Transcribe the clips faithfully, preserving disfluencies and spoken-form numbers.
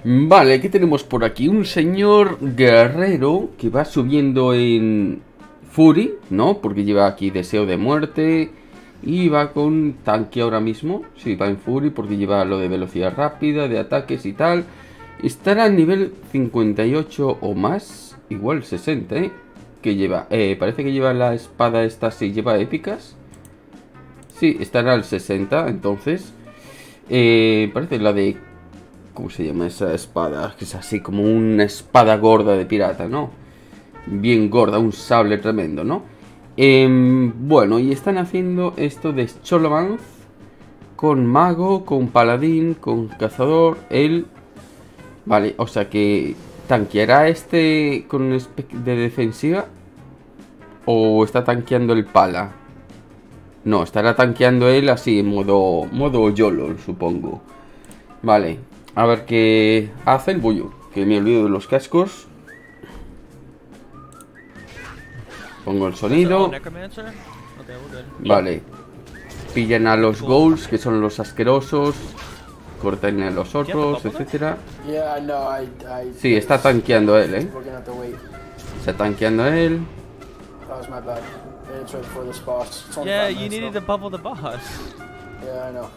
Vale, ¿qué tenemos por aquí? Un señor guerrero que va subiendo en Fury, ¿no? Porque lleva aquí deseo de muerte. Y va con tanque ahora mismo. Sí, va en Fury porque lleva lo de velocidad rápida, de ataques y tal. Estará a nivel cincuenta y ocho o más. Igual sesenta, ¿eh? Que lleva, eh, parece que lleva la espada esta, sí, lleva épicas. Sí, estará al sesenta, entonces. Eh, parece la de... ¿Cómo se llama esa espada? Que es así como una espada gorda de pirata, ¿no? Bien gorda, un sable tremendo, ¿no? Eh, bueno, y están haciendo esto de Scholomance con mago, con paladín, con cazador, él... Vale, o sea que... ¿Tanqueará este con de defensiva? ¿O está tanqueando el pala? No, estará tanqueando él así, en modo, modo YOLO, supongo. Vale, a ver qué hace el bullo. Que me olvido de los cascos. Pongo el sonido. Vale. Pillan a los ghouls, que son los asquerosos. Cortan a los otros, etcétera. Sí, está tanqueando él, eh. Está tanqueando él. Yeah, you needed to bubble the boss. Yeah, I know.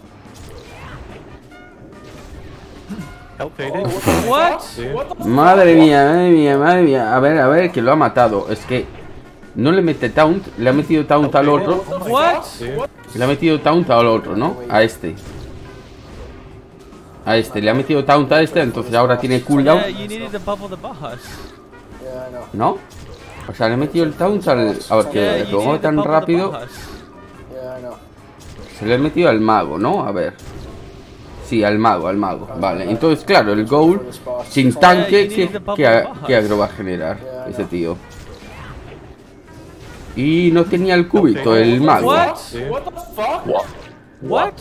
What? Madre mía, madre mía, madre mía. A ver, a ver, que lo ha matado. Es que no le mete taunt, le ha metido taunt al otro. What? Le ha metido taunt al otro, ¿no? A este. A este, le ha metido taunt a este, entonces ahora tiene cooldown. ¿No? O sea, le he metido el taunt al... A ver, que lo hago tan rápido. Se le he metido al mago, ¿no? A ver. Sí, al mago, al mago. Vale, entonces, claro, el ghoul sin tanque, ¿qué, qué, qué agro va a generar ese tío? Y no tenía el cúbito, el mago. What? What?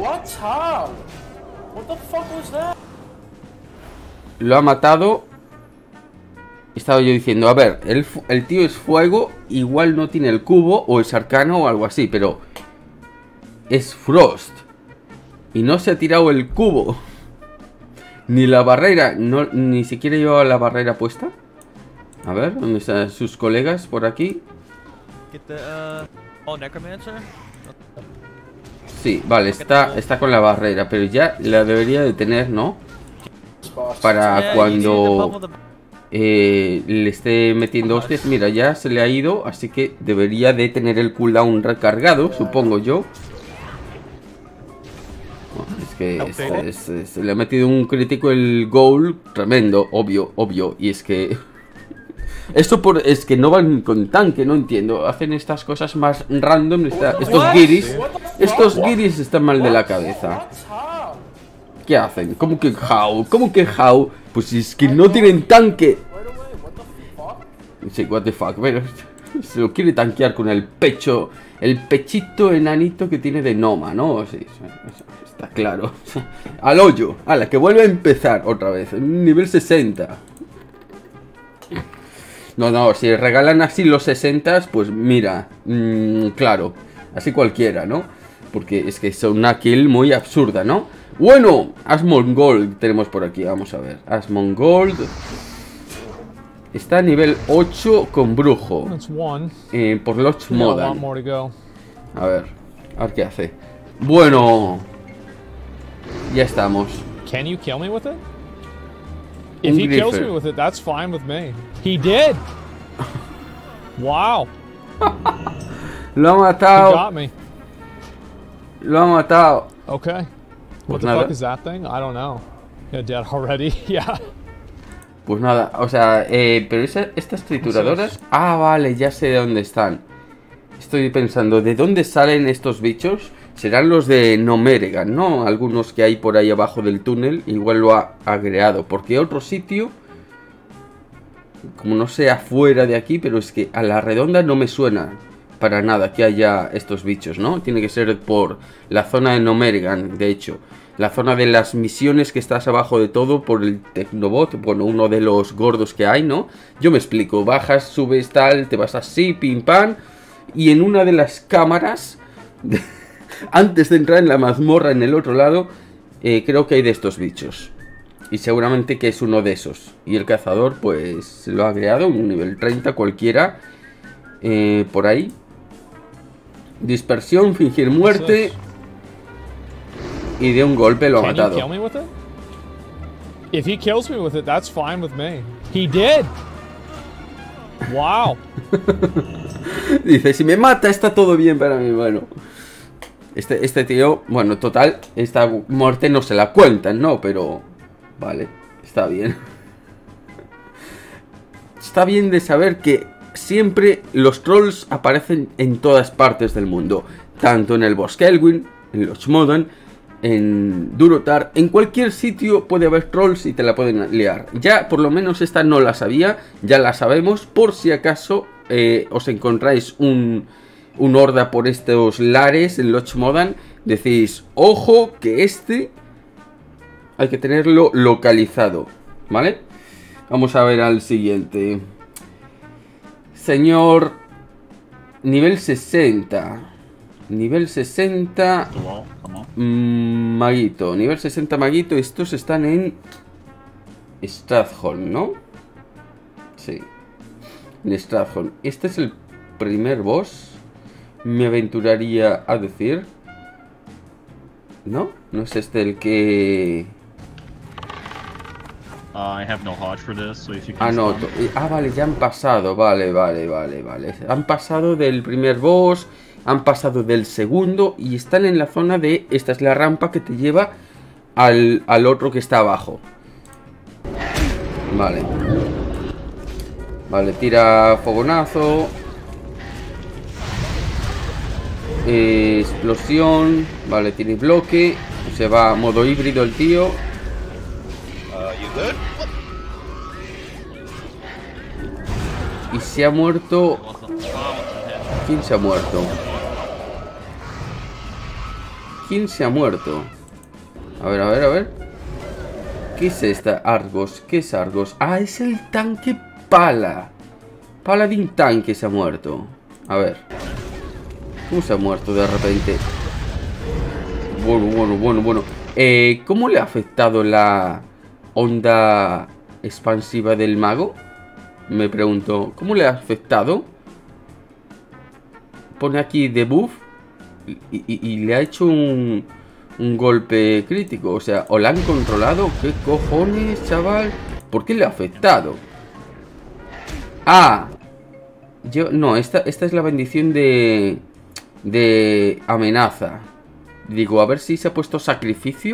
What the fuck was that? Lo ha matado. Estaba yo diciendo, a ver, el, el tío es fuego, igual no tiene el cubo, o es arcano o algo así, pero es Frost. Y no se ha tirado el cubo. Ni la barrera, no, ni siquiera llevaba la barrera puesta. A ver, ¿dónde están sus colegas por aquí? Sí, vale, está, está con la barrera, pero ya la debería de tener, ¿no? Para cuando eh, le esté metiendo hostias. Mira, ya se le ha ido, así que debería de tener el cooldown recargado, supongo yo. Oh, es que es, es, es, se le ha metido un crítico el ghoul tremendo, obvio, obvio. Y es que... Esto por, es que no van con tanque, no entiendo. Hacen estas cosas más random. Está, estos guiris. Estos guiris están mal de la cabeza. ¿Qué hacen? ¿Cómo que how? ¿Cómo que how? Pues es que no tienen tanque. Sí, what the fuck. Pero se lo quiere tanquear con el pecho. El pechito enanito que tiene de Noma, ¿no? Sí, está claro. Al hoyo. A la que vuelve a empezar otra vez. Nivel sesenta. No, no, si regalan así los sesenta, pues mira, mmm, claro, así cualquiera, ¿no? Porque es que es una kill muy absurda, ¿no? Bueno, Asmongold tenemos por aquí, vamos a ver. Asmongold está a nivel ocho con brujo. Eh, por los Modan. A ver, a ver qué hace. Bueno, ya estamos. Can you kill me with it? If he kills me with it, that's fine with me. He did. Wow. Lo ha matado. He got me. Lo ha matado. Okay. Pues What the nada. fuck is that thing? I don't know. You're dead already. Yeah. Pues nada, o sea, eh, pero esa, estas trituradoras... Ah, vale, ya sé de dónde están. Estoy pensando, ¿de dónde salen estos bichos? Serán los de Nomeregan, ¿no? Algunos que hay por ahí abajo del túnel. Igual lo ha agregado. Porque otro sitio, como no sea fuera de aquí, pero es que a la redonda no me suena para nada que haya estos bichos, ¿no? Tiene que ser por la zona de Nomeregan, de hecho. La zona de las misiones que estás abajo de todo por el Tecnobot. Bueno, uno de los gordos que hay, ¿no? Yo me explico. Bajas, subes, tal, te vas así, pim, pam. Y en una de las cámaras... De antes de entrar en la mazmorra en el otro lado, eh, creo que hay de estos bichos. Y seguramente que es uno de esos. Y el cazador pues lo ha creado, un nivel treinta cualquiera. Eh, por ahí. Dispersión, fingir muerte. Y de un golpe lo ha matado. If he kills me with it, that's fine with me. He did. Wow. Dice, si me mata está todo bien para mí. Bueno, este, este tío, bueno, total, esta muerte no se la cuentan, ¿no? Pero, vale, está bien. Está bien de saber que siempre los trolls aparecen en todas partes del mundo. Tanto en el Bosque Elwyn, en los Modan, en Durotar, en cualquier sitio puede haber trolls y te la pueden liar. Ya por lo menos esta no la sabía, ya la sabemos. Por si acaso eh, os encontráis un, un horda por estos lares en Loch Modan, decís, ojo que este hay que tenerlo localizado, ¿vale? Vamos a ver al siguiente. Señor nivel sesenta. Nivel sesenta. Mmm, Maguito. Nivel sesenta Maguito. Estos están en Stratholm, ¿no? Sí. En Stratholm. Este es el primer boss. Me aventuraría a decir. ¿No? ¿No es este el que...? Uh, I have no hodge for this, so if you ah, no. Ah, vale, ya han pasado. Vale, vale, vale, vale. Han pasado del primer boss... Han pasado del segundo y están en la zona de... Esta es la rampa que te lleva al, al otro que está abajo. Vale. Vale, tira fogonazo. Eh, explosión. Vale, tiene bloque. Se va a modo híbrido el tío. Y se ha muerto... ¿Quién se ha muerto? ¿Quién se ha muerto? A ver, a ver, a ver. ¿Qué es esta? Argos. ¿Qué es Argos? Ah, es el tanque Pala. Paladin tanque se ha muerto. A ver. ¿Cómo se ha muerto de repente? Bueno, bueno, bueno, bueno. Eh, ¿Cómo le ha afectado la onda expansiva del mago? Me pregunto. ¿Cómo le ha afectado? Pone aquí debuff. Y, y, y le ha hecho un, un golpe crítico. O sea, o la han controlado. ¿Qué cojones, chaval? ¿Por qué le ha afectado? Ah, yo, no, esta, esta es la bendición de De amenaza. Digo, a ver si se ha puesto sacrificio.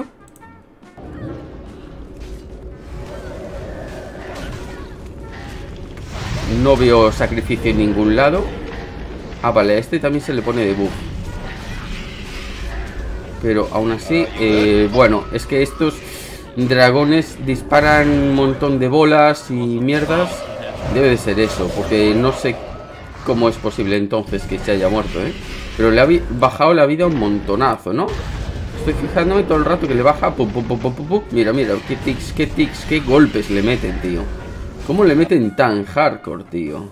No veo sacrificio en ningún lado. Ah, vale, a este también se le pone debuff. Pero aún así, eh, bueno, es que estos dragones disparan un montón de bolas y mierdas. Debe de ser eso, porque no sé cómo es posible entonces que se haya muerto, ¿eh? Pero le ha bajado la vida un montonazo, ¿no? Estoy fijándome todo el rato que le baja. Pum, pum, pum, pum, pum, pum. Mira, mira, qué tics, qué tics, qué golpes le meten, tío. ¿Cómo le meten tan hardcore, tío?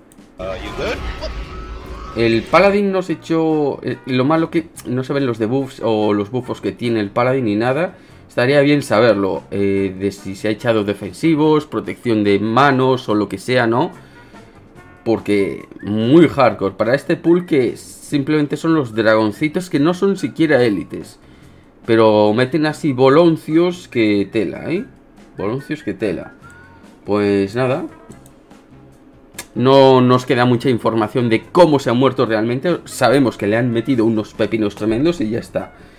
El Paladin nos echó... Lo malo que no se ven los debuffs o los buffos que tiene el Paladin ni nada. Estaría bien saberlo. Eh, de si se ha echado defensivos, protección de manos o lo que sea, ¿no? Porque muy hardcore. Para este pool que simplemente son los dragoncitos que no son siquiera élites. Pero meten así boloncios que tela, ¿eh? Boloncios que tela. Pues nada. No nos queda mucha información de cómo se ha muerto realmente. Sabemos que le han metido unos pepinos tremendos y ya está.